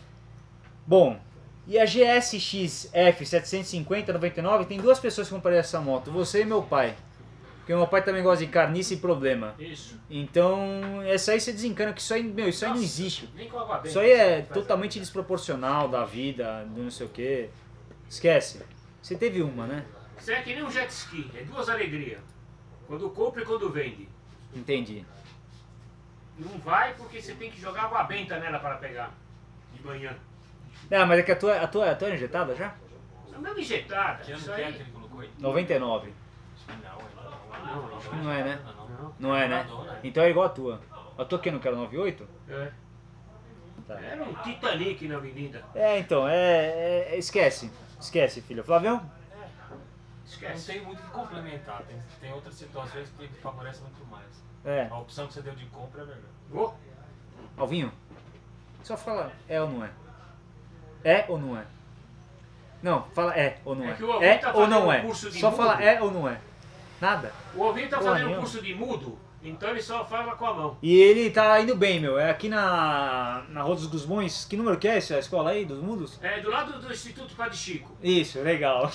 Bom, e a G S X F setecentos e cinquenta, noventa e nove, tem duas pessoas que comprariam essa moto, você e meu pai. Porque meu pai também gosta de carniça e problema. Isso. Então, essa aí você desencana que isso aí, meu, isso aí não Nossa, existe. Nem com água benta. Isso aí é Faz totalmente a- desproporcional da vida, do não sei o que. Esquece. Você teve uma, né? Isso é que nem um jet ski, é duas alegrias. Quando compra e quando vende. Entendi. Não vai porque você tem que jogar água benta nela para pegar. De manhã. Não, mas é que a tua, a tua, a tua é injetada já? É mesmo injetada. Que ano Isso que é aí. que ele colocou aí? noventa e nove. Não, Não, não. Acho que não é, né? não. Não. Não é, né? Então é igual a tua. A tua que não quer noventa e oito? É. Tá. Era um Titanic na avenida. É, então, é, é- Esquece. Esquece, filho. Flavião? Não Esquece. tem muito o que complementar, tem, tem outras situações que favorecem muito mais. É. A opção que você deu de compra é melhor. Ô, Alvinho? Só fala é ou não é? É ou não é? Não, fala é ou não É é. que o Alvinho É tá ou não fazendo é? um curso de Só mudo. fala é ou não é. Nada. o Ovinho tá Porra fazendo um nenhuma. curso de mudo, então ele só fala com a mão. E ele tá indo bem, meu. É aqui na, na Rua dos Gusmões. Que número que é essa escola aí, dos mudos? É do lado do Instituto Padre Chico. Isso, legal.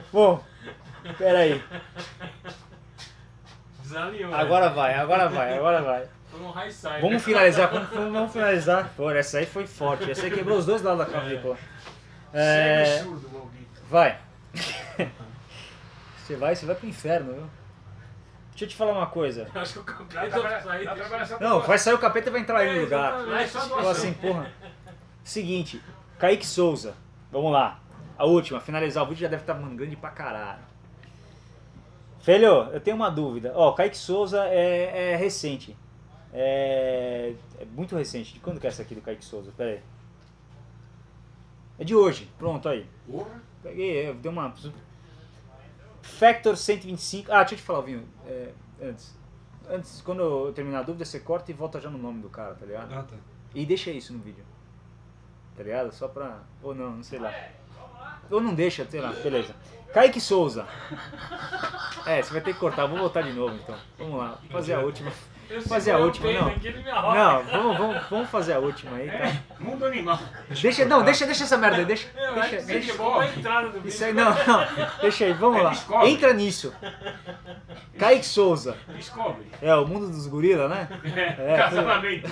Bom, pera aí. Desalinhou. Agora vai, agora vai, agora vai. Foi um high side. Vamos finalizar, vamos, vamos finalizar. Pô, essa aí foi forte. Essa aí quebrou os dois lados da clavícula. É... Cego e surdo, maldito. Vai. Você vai, você vai pro inferno, viu? Deixa eu te falar uma coisa. Eu acho que o Dá capeta pra- vai sair. dá pra trabalhar só Não, com- vai sair o capeta e vai entrar aí no É, lugar. exatamente. É só Fala doação. assim, porra. Seguinte, Kaique Souza. Vamos lá. A última, finalizar o vídeo já deve estar grande pra caralho. Filho, eu tenho uma dúvida. Ó, Kaique Souza é, é recente. É, é muito recente. De quando que é essa aqui do Kaique Souza? Pera aí. É de hoje. Pronto, aí. Porra. Peguei, eu dei uma... Factor cento e vinte e cinco. Ah, deixa eu te falar, Vinho. É, antes. Antes, quando eu terminar a dúvida, você corta e volta já no nome do cara, tá ligado? Ah, tá. E deixa isso no vídeo. Tá ligado? Só pra... Ou não, não sei lá. Ou não deixa, sei lá. Beleza. Kaique Souza. É, você vai ter que cortar. Vou voltar de novo, então. Vamos lá. Vou fazer a última. Eu Fazer a seguro o última, peito não. aqui, ele me arrocha. Não, vamos, vamos, vamos fazer a última aí, tá? É, mundo animal. Deixa, não, deixa, deixa essa merda aí. Deixa, Eu acho deixa, que deixa. você chegou a entrada do vídeo. Isso aí, não, não. Deixa aí, vamos É lá. Discovery. Entra nisso. Kaique Souza. Discovery. É, o mundo dos gorila, né? É, casamento.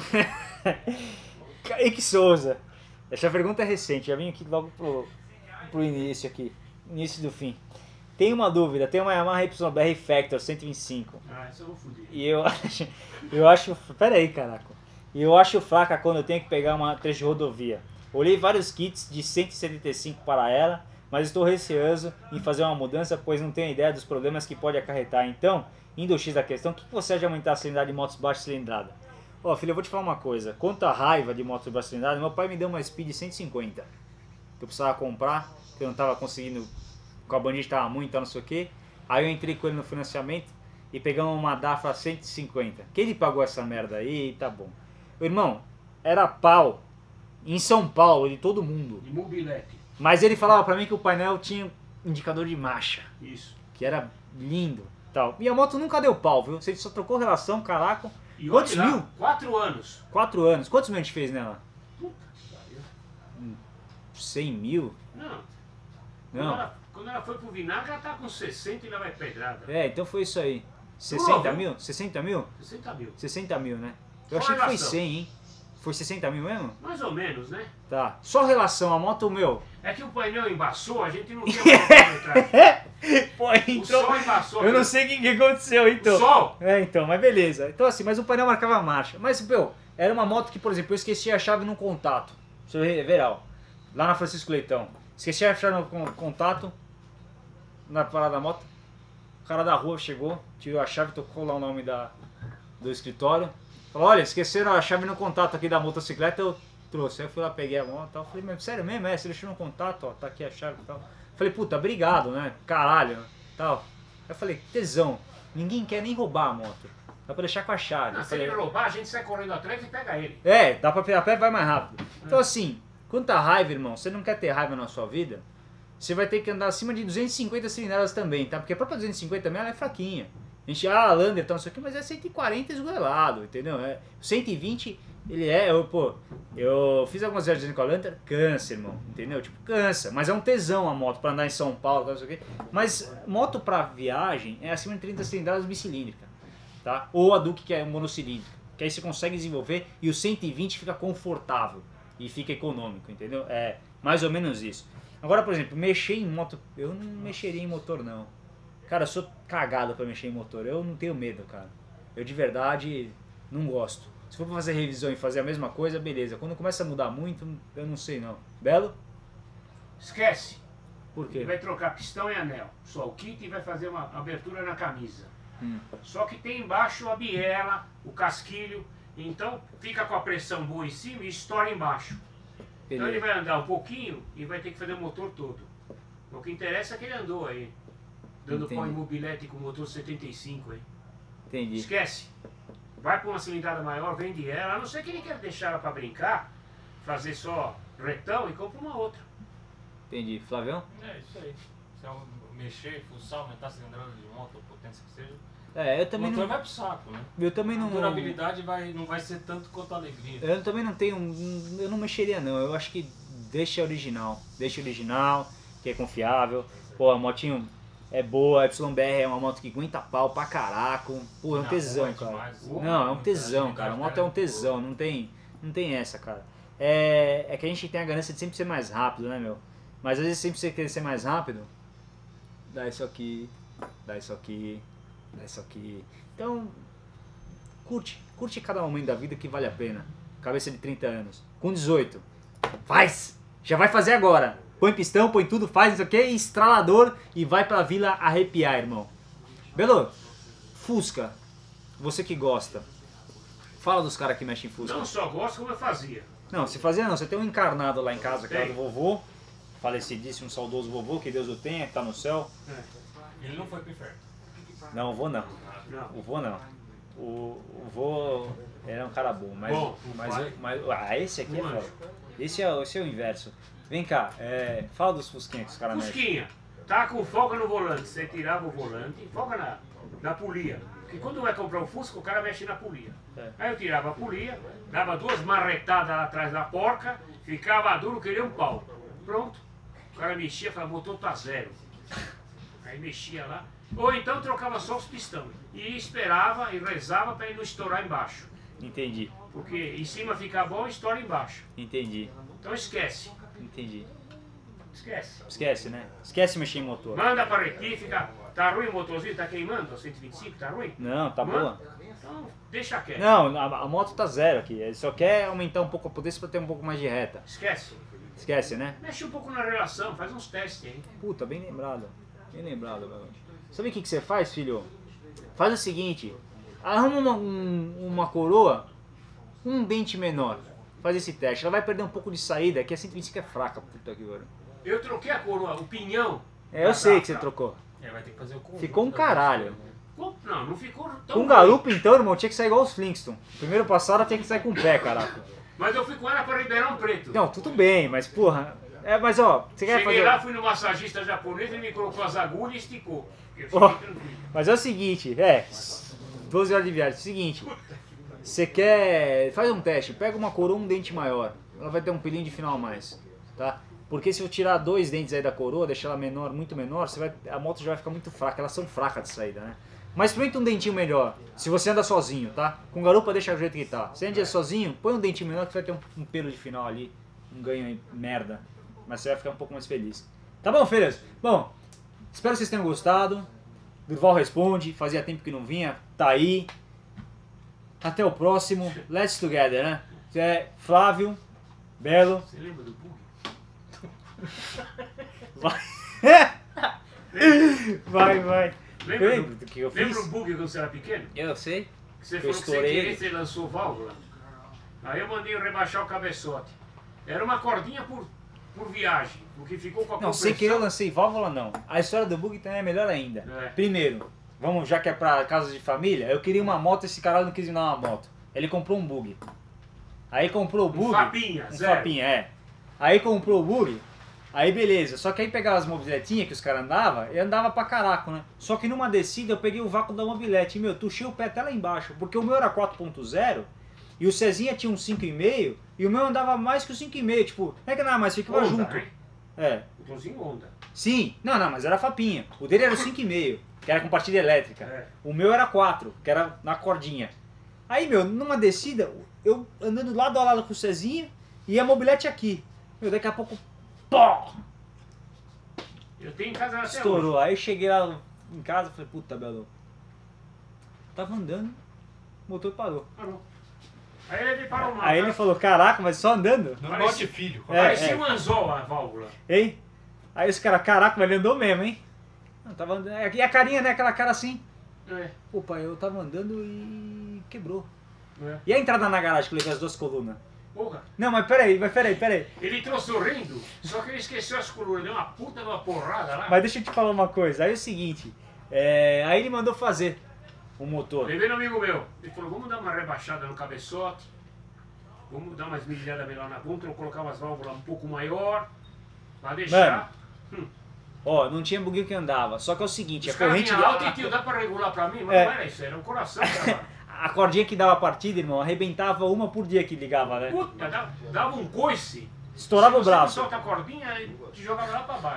Kaique Souza. Essa pergunta é recente, já vim aqui logo pro, pro início aqui. Início do fim. Tem uma dúvida, tem uma Yamaha Y B R Factor cento e vinte e cinco. Ah, isso eu vou foder. E eu acho. Eu acho. Pera aí, caraca. E eu acho fraca quando eu tenho que pegar uma trecho de rodovia. Olhei vários kits de cento e setenta e cinco para ela, mas estou receoso em fazer uma mudança, pois não tenho ideia dos problemas que pode acarretar. Então, indo ao X da questão, o que você acha de aumentar a cilindrada de motos baixa cilindrada? Ó, filho, eu vou te falar uma coisa. Quanto à raiva de motos baixa cilindrada, meu pai me deu uma Speed cento e cinquenta. Que eu precisava comprar, que eu não estava conseguindo. Com a Bandit tava muito, não sei o que. Aí eu entrei com ele no financiamento e pegamos uma Dafra cento e cinquenta. Quem ele pagou essa merda aí, tá bom. Irmão, era pau em São Paulo, de todo mundo. De mobilete. Mas ele falava pra mim que o painel tinha indicador de marcha, Isso. que era lindo tal. E a moto nunca deu pau, viu? Você só trocou relação, caraca. E Quantos olha lá, mil? Quatro anos. Quatro anos. Quantos mil a gente fez nela? Puta que pariu. Cem mil? Não. Não. Quando ela, quando ela foi pro vinagre, ela tá com sessenta e lá vai pedrada. É, então foi isso aí. sessenta viu? mil? sessenta mil? sessenta mil. sessenta mil, né? Eu Só achei que foi relação. cem, hein? Foi sessenta mil mesmo? Mais ou menos, né? Tá. Só relação, a moto, meu. É que o painel embaçou, a gente não tinha mais atrás. Pô, O sol embaçou. Eu não sei o que, que aconteceu, então. O sol? É, então, mas beleza. Então assim, mas o painel marcava a marcha. Mas, meu, era uma moto que, por exemplo, eu esqueci a chave no contato. Deixa eu ver, ó. Lá na Francisco Leitão. Esqueci a chave no con- contato. Na parada da moto. O cara da rua chegou, tirou a chave, tocou lá o nome da, do escritório. Falou, olha, esqueceram a chave no contato aqui da motocicleta, eu trouxe. Aí eu fui lá, peguei a moto e tal. Falei, mas sério mesmo? É, você deixou no contato, ó, tá aqui a chave e tal. Falei, puta, obrigado, né? Caralho, tal. Aí eu falei, tesão, ninguém quer nem roubar a moto. Dá pra deixar com a chave. Ah, Eu se falei, ele roubar, a gente sai correndo atrás e pega ele. é, dá pra pegar a pé, vai mais rápido. Então assim, quanta raiva, irmão, você não quer ter raiva na sua vida, você vai ter que andar acima de duzentas e cinquenta cilindradas também, tá? Porque a própria duzentos e cinquenta também ela é fraquinha. A gente, ah, Lander, tal, não sei o que, mas é cento e quarenta esgoelado, entendeu? É, cento e vinte, ele é, eu, pô, eu fiz algumas viagens com a Lander, cansa, irmão, entendeu? Tipo, cansa, mas é um tesão a moto pra andar em São Paulo, tal, não sei o que. Mas moto pra viagem é acima de trinta cilindradas bicilíndrica, tá? Ou a Duke que é monocilíndrica, que aí você consegue desenvolver e o cento e vinte fica confortável e fica econômico, entendeu? É mais ou menos isso. Agora, por exemplo, mexer em moto, eu não mexeria em motor não. Cara, eu sou cagado pra mexer em motor, eu não tenho medo, cara. Eu de verdade não gosto. Se for pra fazer revisão e fazer a mesma coisa, beleza. Quando começa a mudar muito, eu não sei não. Belo? Esquece. Por Ele quê? vai trocar pistão e anel. Só o kit e vai fazer uma abertura na camisa. Hum. Só que tem embaixo a biela, o casquilho. Então fica com a pressão boa em cima e estoura embaixo. Então ele Beleza. vai andar um pouquinho e vai ter que fazer o motor todo. O que interessa é que ele andou aí. Dando Entendi. pau em mobilete com motor setenta e cinco aí. Entendi. Esquece. Vai para uma cilindrada maior, vende ela. A não ser que ele quer deixar ela para brincar, fazer só retão e compra uma outra. Entendi. Flavião? É isso aí. Se eu mexer, fuçar, aumentar a cilindrada de moto, ou potência que seja, É, eu o também motor não... vai pro saco, né? Eu também A não... durabilidade vai, não vai ser tanto quanto a alegria. Eu também não tenho... Eu não mexeria não. Eu acho que deixa original. Deixa original, que é confiável. Pô, a motinho é boa, a Y B R é uma moto que aguenta pau pra caraca. Pô, é um Não, tesão, boa cara. demais. Não, é um tesão, cara. A moto é um tesão, não tem, não tem essa, cara. É, é que a gente tem a ganância de sempre ser mais rápido, né, meu? Mas às vezes sempre você quer ser mais rápido, dá isso aqui, dá isso aqui, dá isso aqui. Então, curte, curte cada momento da vida que vale a pena. Cabeça de trinta anos, com dezoito, faz! Já vai fazer agora. Põe pistão, põe tudo, faz isso aqui, estralador e vai pra vila arrepiar, irmão. Belo, Fusca, você que gosta, fala dos caras que mexem em Fusca. Não só gosto, como eu fazia. Não, se fazia não, você tem um encarnado lá em casa, que era Tem. do vovô, falecidíssimo, saudoso vovô, que Deus o tenha, que tá no céu. Ele não foi pro inferno. Não, o vô não, Não. o vô não. O, o vô era um cara bom, mas, Bom, mas, vai. mas ah, esse aqui é Não foda. Esse é, esse é o inverso. Vem cá, é, fala dos Fusquinhas que os caras mexem. Fusquinha, tá com folga no volante. Você tirava o volante e folga na, na polia. Porque quando vai comprar um Fusca, o cara mexe na polia. É. Aí eu tirava a polia, dava duas marretadas lá atrás da porca, ficava duro, queria um pau. Pronto. O cara mexia, falava, o motor tá zero. Aí mexia lá. Ou então trocava só os pistões. E esperava e rezava para ele não estourar embaixo. Entendi, Porque em cima fica bom e estoura embaixo. entendi, Então esquece. entendi. Esquece. Esquece, né? Esquece mexer em motor. Manda para retífica. Tá ruim o motorzinho? Tá queimando? O cento e vinte e cinco tá ruim? Não, tá Manda. boa. Então deixa quieto. Não, a, a moto tá zero aqui. Ele só quer aumentar um pouco a potência pra ter um pouco mais de reta. Esquece. Esquece, né? Mexe um pouco na relação, faz uns testes aí. Puta, bem lembrado. Bem lembrado, meu. Sabe o que, que você faz, filho? Faz o seguinte. Arruma uma, um- uma coroa, um dente menor. Faz esse teste. Ela vai perder um pouco de saída, que a cento e vinte e cinco é fraca, puta que pariu. Eu troquei a coroa, o pinhão. É, eu da sei que você Zapra. trocou. É, vai ter que fazer o conjunto Ficou um da caralho. pessoa, né? Com- Não, não ficou tão Com ruim. garupa, então, irmão, tinha que sair igual os Flintstones. Primeiro passado tinha que sair com o pé, caraca. Mas eu fui com ela para Ribeirão Preto. Não, tudo bem, mas porra. É, mas ó, você quer Cheguei fazer. lá, fui no massagista japonês, ele me colocou as agulhas e esticou. Eu Ó, fiquei tranquilo. mas é o seguinte, é. doze horas de viagem. Seguinte. Você quer. Faz um teste, pega uma coroa, um dente maior. Ela vai ter um pelinho de final a mais. Tá? Porque se eu tirar dois dentes aí da coroa, deixar ela menor, muito menor, você vai, a moto já vai ficar muito fraca. Elas são fracas de saída, né? Mas experimenta um dentinho melhor. Se você anda sozinho, tá? Com garupa deixa do jeito que tá. Se anda sozinho, põe um dentinho menor que você vai ter um, um pelo de final ali. Um ganho aí, merda. Mas você vai ficar um pouco mais feliz. Tá bom, filhos? Bom, espero que vocês tenham gostado. Durval Responde, fazia tempo que não vinha, tá aí. Até o próximo. Let's together, né? É Flávio, Belo. Você lembra do bug? Vai. Vai, vai. Lembra Lembra do, do que eu lembra fiz? o bug quando você era pequeno? Eu sei. Que você Eu falou que sem estourei querer ele. você lançou válvula. Aí eu mandei eu rebaixar o cabeçote. Era uma cordinha por, por viagem, porque ficou com a Não, sem compressão. querer eu lancei válvula não. A história do bug também é melhor ainda. É. Primeiro, vamos, já que é pra casa de família, eu queria uma moto, esse caralho não quis me dar uma moto. Ele comprou um bug. Aí comprou o bug. Um Fapinha, Um zero. Fapinha, é. Aí comprou o bug. Aí beleza, só que aí pegava as mobiletinhas que os caras andavam, e andava pra caraco, né? Só que numa descida eu peguei o vácuo da mobilete, e meu, tuchei o pé até lá embaixo, porque o meu era quatro ponto zero, e o Cezinha tinha um cinco vírgula cinco, e o meu andava mais que o cinco vírgula cinco, tipo, não é que nada mais, ficava Honda, junto. né? É, Motorzinho Honda. sim, não, não, mas era Fapinha. O dele era o cinco vírgula cinco, que era com partida elétrica. É. O meu era quatro, que era na cordinha. Aí, meu, numa descida, eu andando lado a lado com o Cezinha, e a mobilete aqui. Meu, daqui a pouco, pó! Eu tenho em casa até hoje. Estourou. Aí eu cheguei lá em casa e falei, puta, Belo. Tava andando, o motor parou. Parou. Aí ele parou uma. Aí ele falou, caraca, mas só andando? Normal Parecia- de filho. É, Parecia é. um anzol a válvula. Hein? Aí os caras, caraca, mas ele andou mesmo, hein? Não, tava andando. E a carinha, né? Aquela cara assim. É. Pô, pai, eu tava andando e quebrou. É. E a entrada na garagem que eu levei as duas colunas? Porra. Não, mas peraí, mas peraí, peraí. Ele entrou sorrindo, só que ele esqueceu as colunas, deu uma puta de uma porrada lá. Mas deixa eu te falar uma coisa. Aí é o seguinte, é, aí ele mandou fazer o motor. Levei no amigo meu. Ele falou, vamos dar uma rebaixada no cabeçote, vamos dar umas milhadas melhor na ponta, vamos colocar umas válvulas um pouco maior, pra deixar. Hum. Ó, não tinha buguinho que andava. Só que é o seguinte, Os a caras corrente... vinham alto a- e tio, dá pra regular pra mim? Mas É. não era isso, era um coração. Cara. A cordinha que dava partida, irmão, arrebentava uma por dia que ligava, né? Puta, dava, dava um coice. Estourava Se o você braço. solta a cordinha e te jogava lá pra baixo.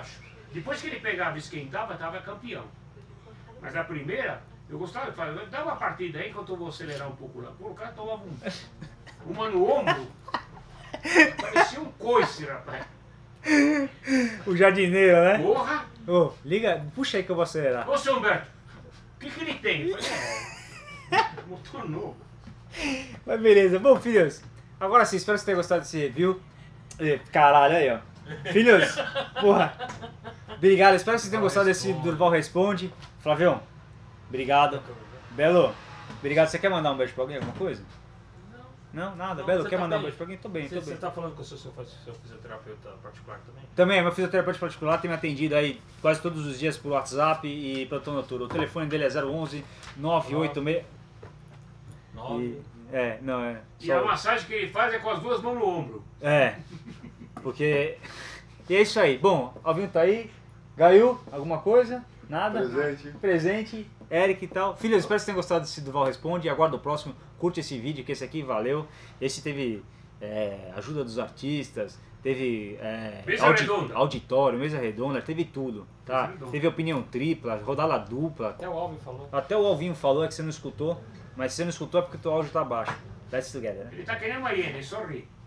Depois que ele pegava e esquentava, tava campeão. Mas na primeira, eu gostava de falar, dá uma partida aí enquanto eu vou acelerar um pouco lá. Pô, o cara tomava um, uma no ombro, parecia um coice, rapaz. O jardineiro, né? Porra! Ô, liga, puxa aí que eu vou acelerar. Ô, seu Humberto, o que que ele tem? Eu falei, é, motor novo. Mas beleza. Bom, filhos, agora sim, espero que você tenha gostado desse review. Ih, caralho, aí, ó. Filhos, porra, obrigado. Espero que vocês tenham gostado desse Durval Responde. Flavião, obrigado. Belo, obrigado. Você quer mandar um beijo pra alguém, alguma coisa? Não, nada. Não, Belo, você quer tá mandar um bem. beijo pra alguém? Tô bem, Você, tô você bem. tá falando com o seu, seu, seu fisioterapeuta particular também? Também, é meu fisioterapeuta particular tem me atendido aí quase todos os dias por WhatsApp e plantão noturno. O telefone dele é zero onze nove oito seis. Nove. E, é, não, é. E só- a massagem que ele faz é com as duas mãos no ombro. É. Porque. E é isso aí. Bom, Alvinho tá aí. Gaiu, alguma coisa? Nada? Presente. Presente. Eric e tal. Filhos, espero que vocês tenham gostado desse Durval Responde. Aguardo o próximo. Curte esse vídeo, que esse aqui valeu. Esse teve é, ajuda dos artistas. Teve é, Mesa redonda. auditório, mesa redonda, teve tudo. Tá? Mesa redonda. Teve opinião tripla, rodada dupla. Até o Alvin falou. Até o Alvinho falou, é que você não escutou. Mas se você não escutou é porque o teu áudio tá baixo. Let's together, né? Ele tá querendo uma hiena, ele só ri.